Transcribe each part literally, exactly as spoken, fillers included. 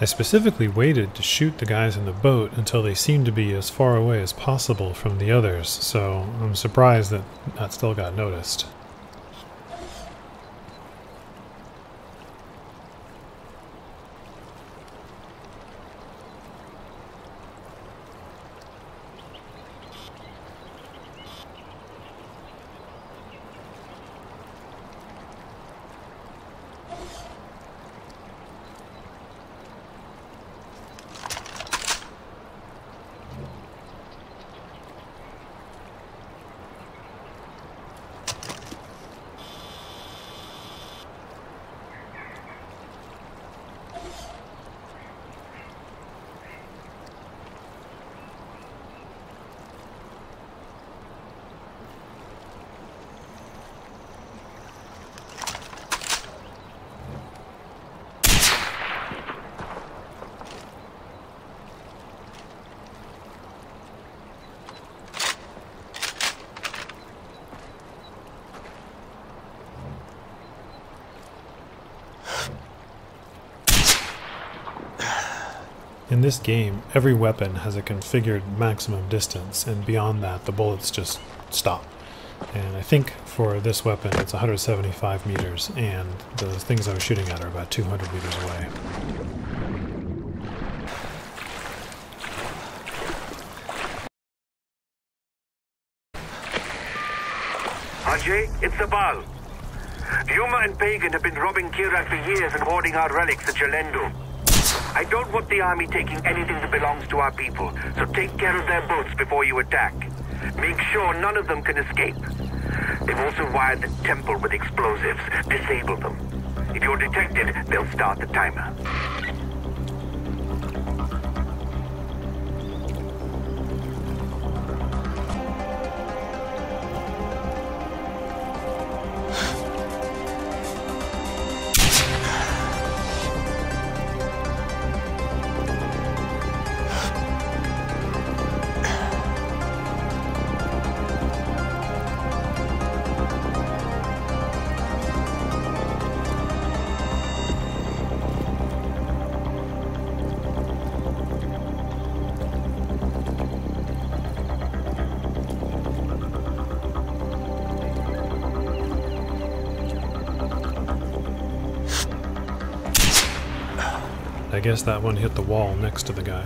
I specifically waited to shoot the guys in the boat until they seemed to be as far away as possible from the others, so I'm surprised that that still got noticed. In this game, every weapon has a configured maximum distance, and beyond that the bullets just stop. And I think for this weapon it's one hundred seventy-five meters, and the things I was shooting at are about two hundred meters away. Ajay, it's Sabal. Yuma and Pagan have been robbing Kirat for years and hoarding our relics at Jalendo. I don't want the army taking anything that belongs to our people, so take care of their boats before you attack. Make sure none of them can escape. They've also wired the temple with explosives. Disable them. If you're detected, they'll start the timer. I guess that one hit the wall next to the guy.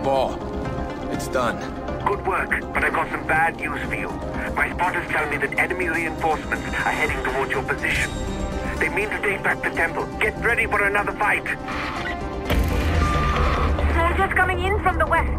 Sabal. It's done. Good work, but I got some bad news for you. My spotters tell me that enemy reinforcements are heading towards your position. They mean to take back the temple. Get ready for another fight. Soldiers coming in from the west.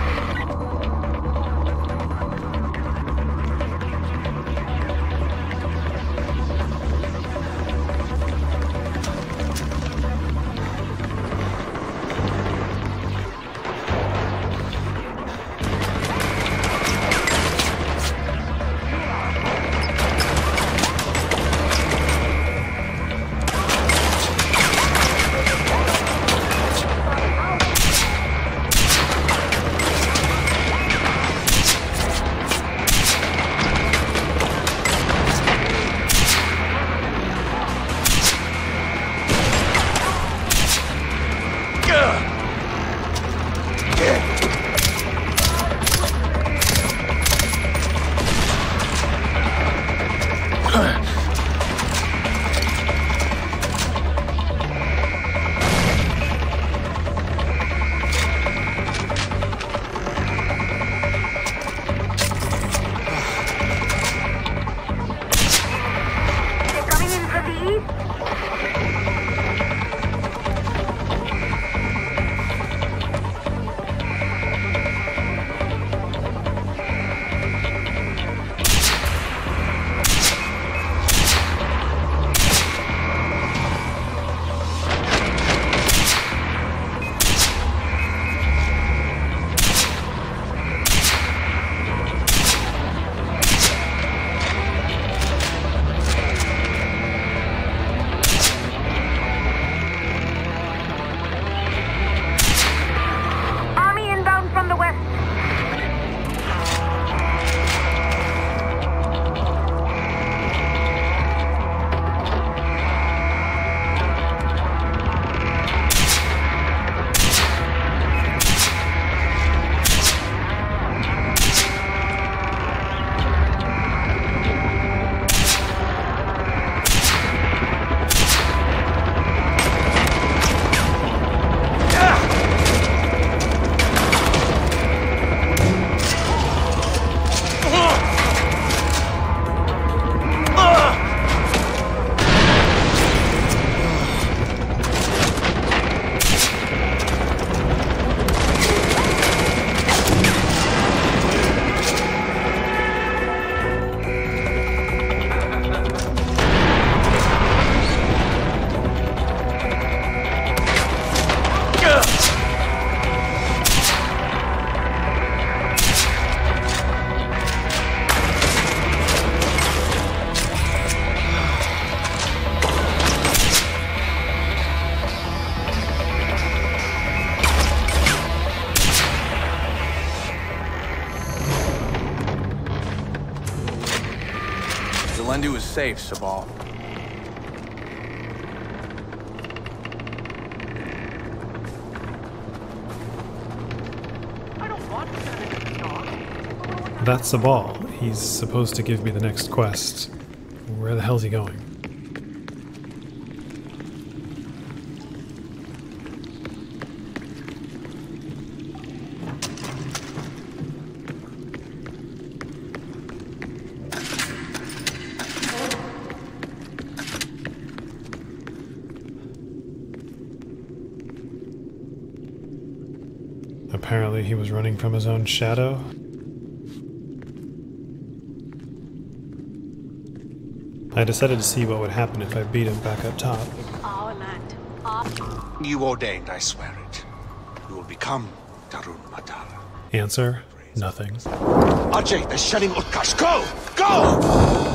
Lendu is safe, Sabal. That's Sabal. He's supposed to give me the next quest. Where the hell's he going? Apparently he was running from his own shadow. I decided to see what would happen if I beat him back up top. Our land. Our... You ordained, I swear it. You will become Darun Matara. Answer? Nothing. Ajay, they're shelling Utkarsh. Go! Go!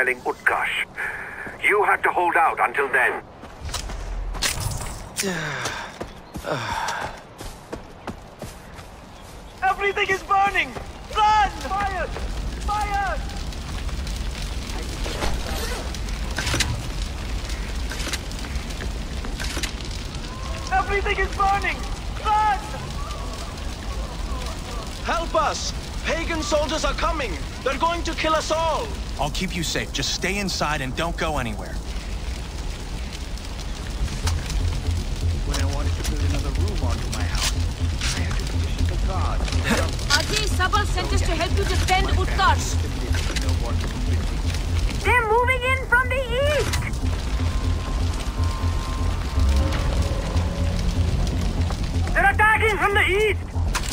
shelling Utkarsh. You have to hold out until then. Everything is burning! Run! Fire! Fire! Everything is burning! Run! Help us! Pagan soldiers are coming! They're going to kill us all! I'll keep you safe. Just stay inside and don't go anywhere. When I wanted to build another room onto my house, I had to petition the gods. Ajay, Sabal sent us to help you defend Utkarsh. They're moving in from the east! They're attacking from the east!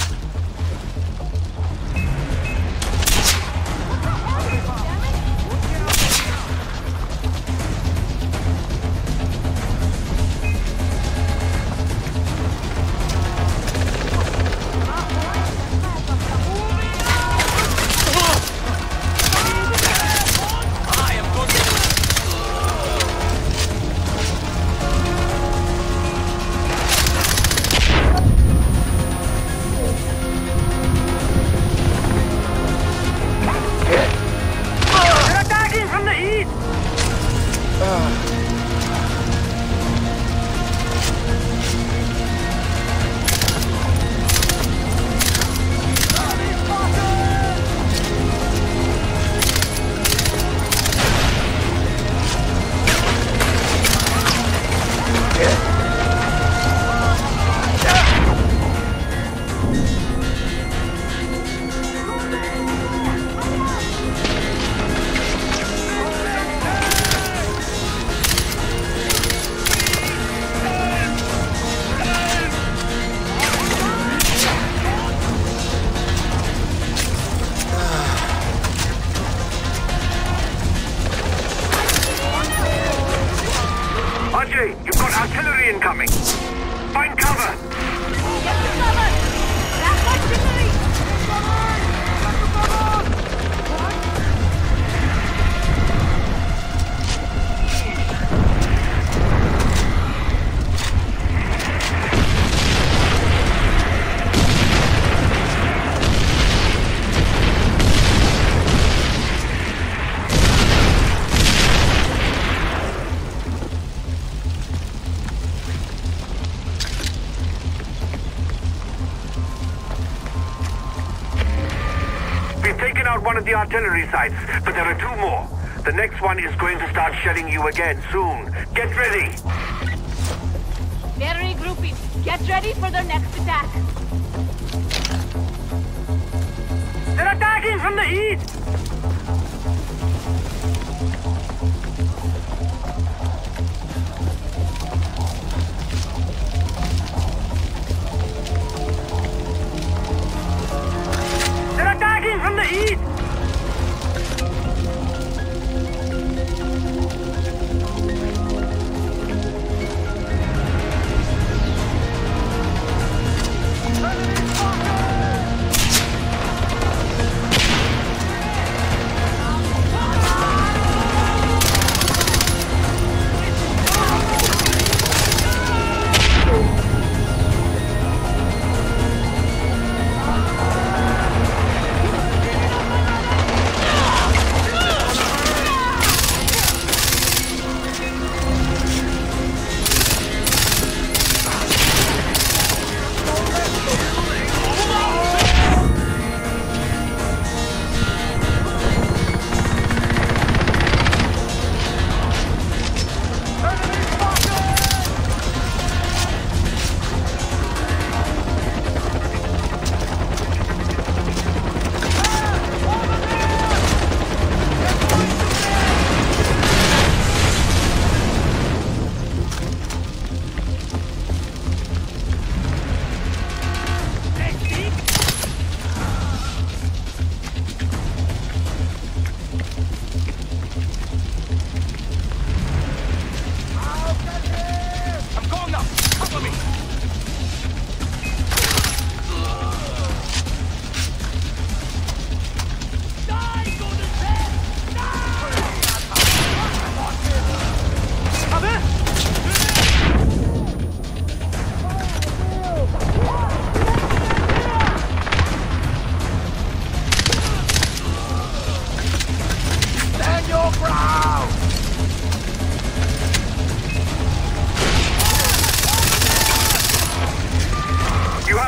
You've got artillery incoming. Find cover. Get to cover! That's artillery! One of the artillery sites, but there are two more. The next one is going to start shelling you again soon. Get ready! They're regrouping. Get ready for their next attack. They're attacking from the east! They're attacking from the east!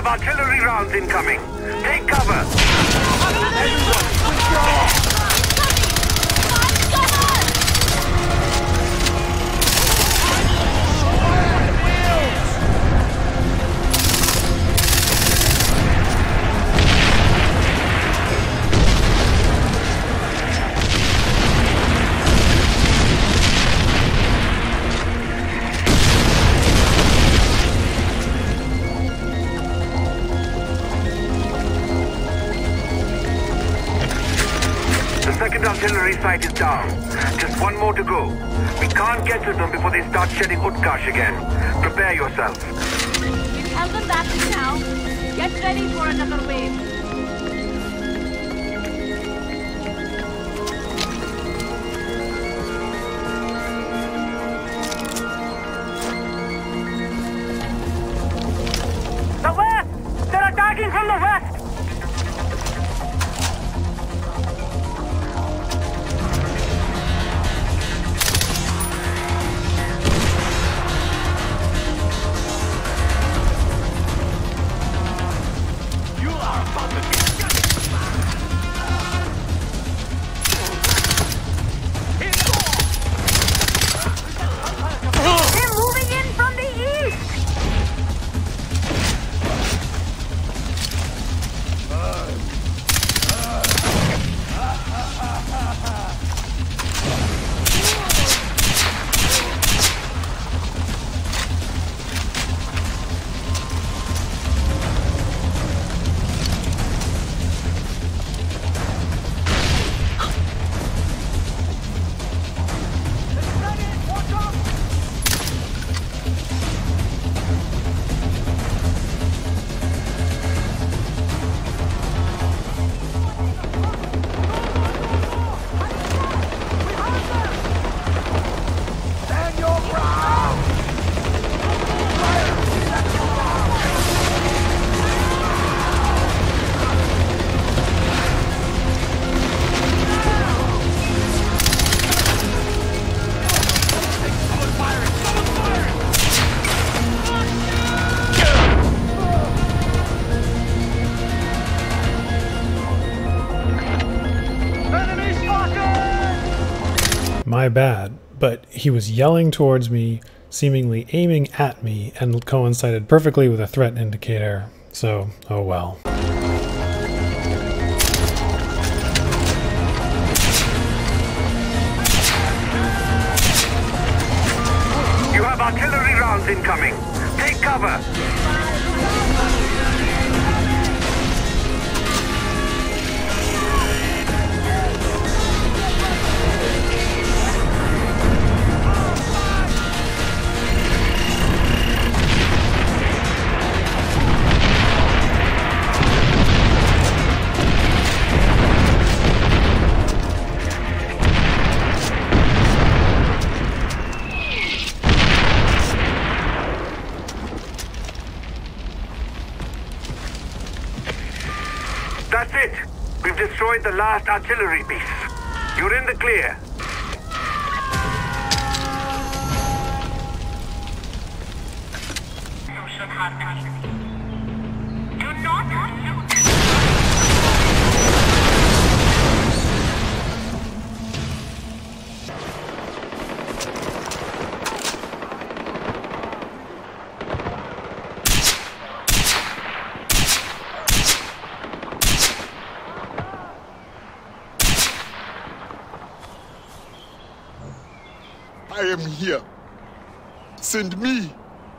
artillery rounds incoming. Take cover. Second artillery site is down. Just one more to go. We can't get to them before they start shedding Utkarsh again. Prepare yourself. We've held them back for now. Get ready for another wave. The west! They're attacking from the west! My bad, but he was yelling towards me, seemingly aiming at me, and coincided perfectly with a threat indicator, so oh well. You have artillery rounds incoming. Take cover. That's it. We've destroyed the last artillery piece. You're in the clear. Do not loot. I am here. Send me.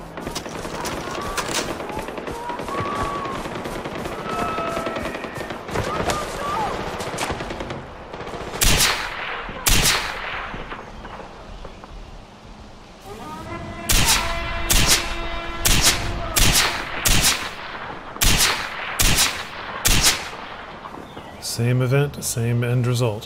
Same event, same end result.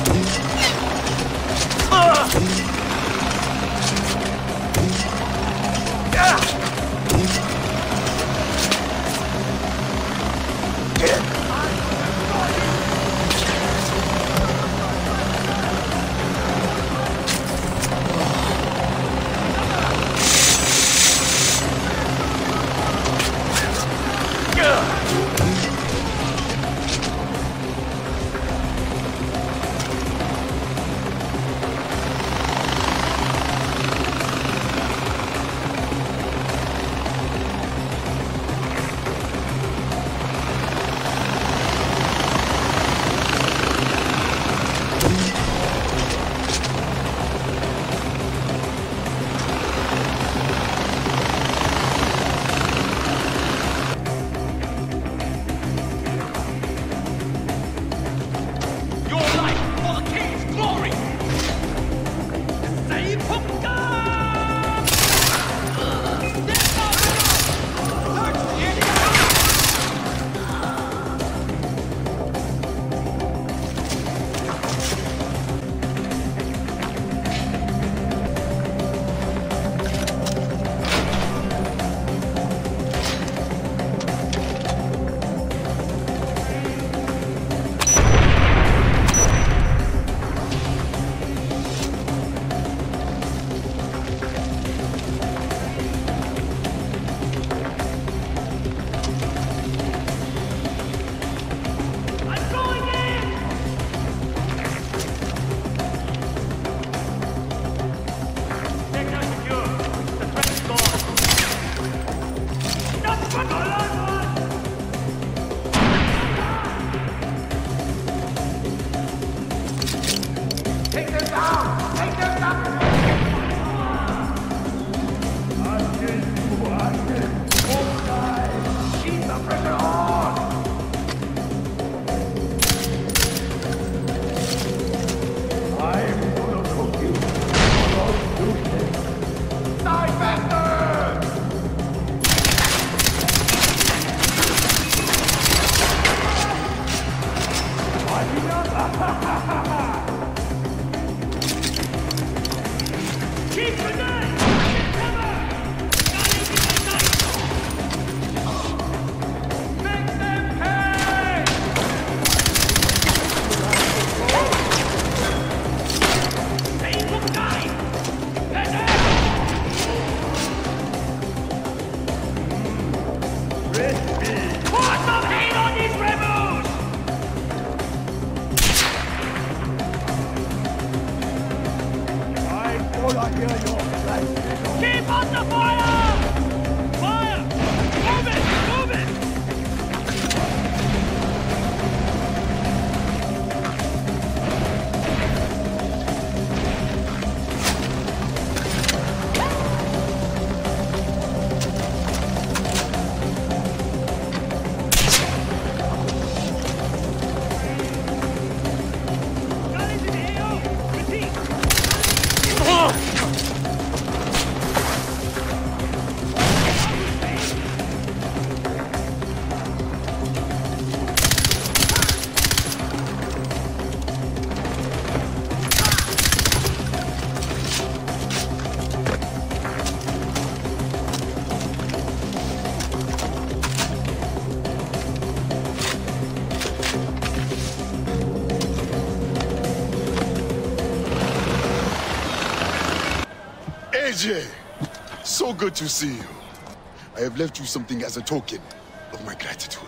A J, so good to see you. I have left you something as a token of my gratitude.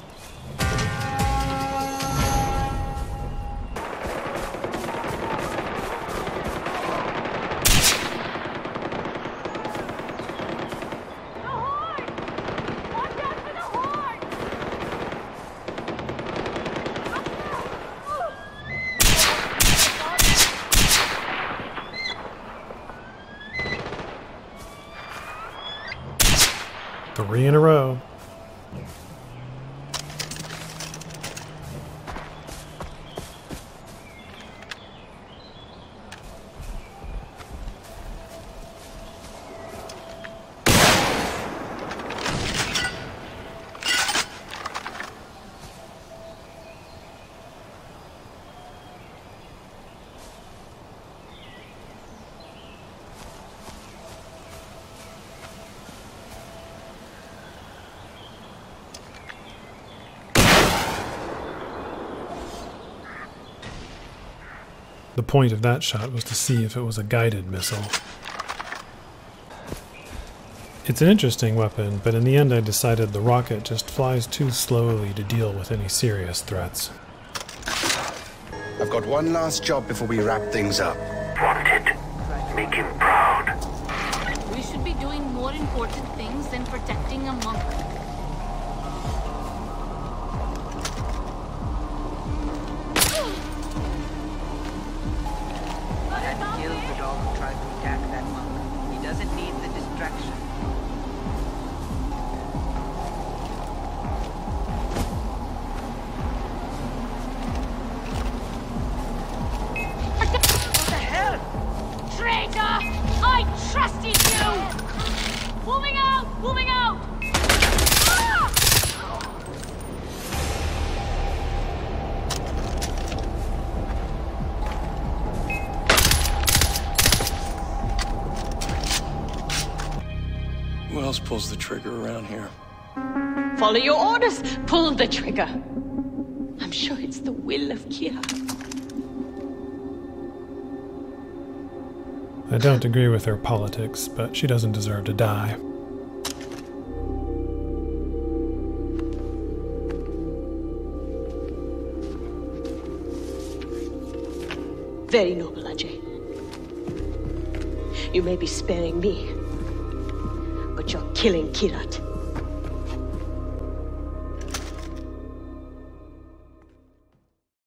Three in a row. The point of that shot was to see if it was a guided missile. It's an interesting weapon, but in the end I decided the rocket just flies too slowly to deal with any serious threats. I've got one last job before we wrap things up. Wanted. Make him proud. We should be doing more important things than protecting a monk. That kills the dog who tried to attack that monk. He doesn't need the distraction. What the hell? Traitor! I trusted you! Moving out! Moving out! Ah! Who else pulls the trigger around here? Follow your orders. Pull the trigger. I'm sure it's the will of Kira. I don't agree with her politics, but she doesn't deserve to die. Very noble, Ajay. You may be sparing me, but you're killing Kirat.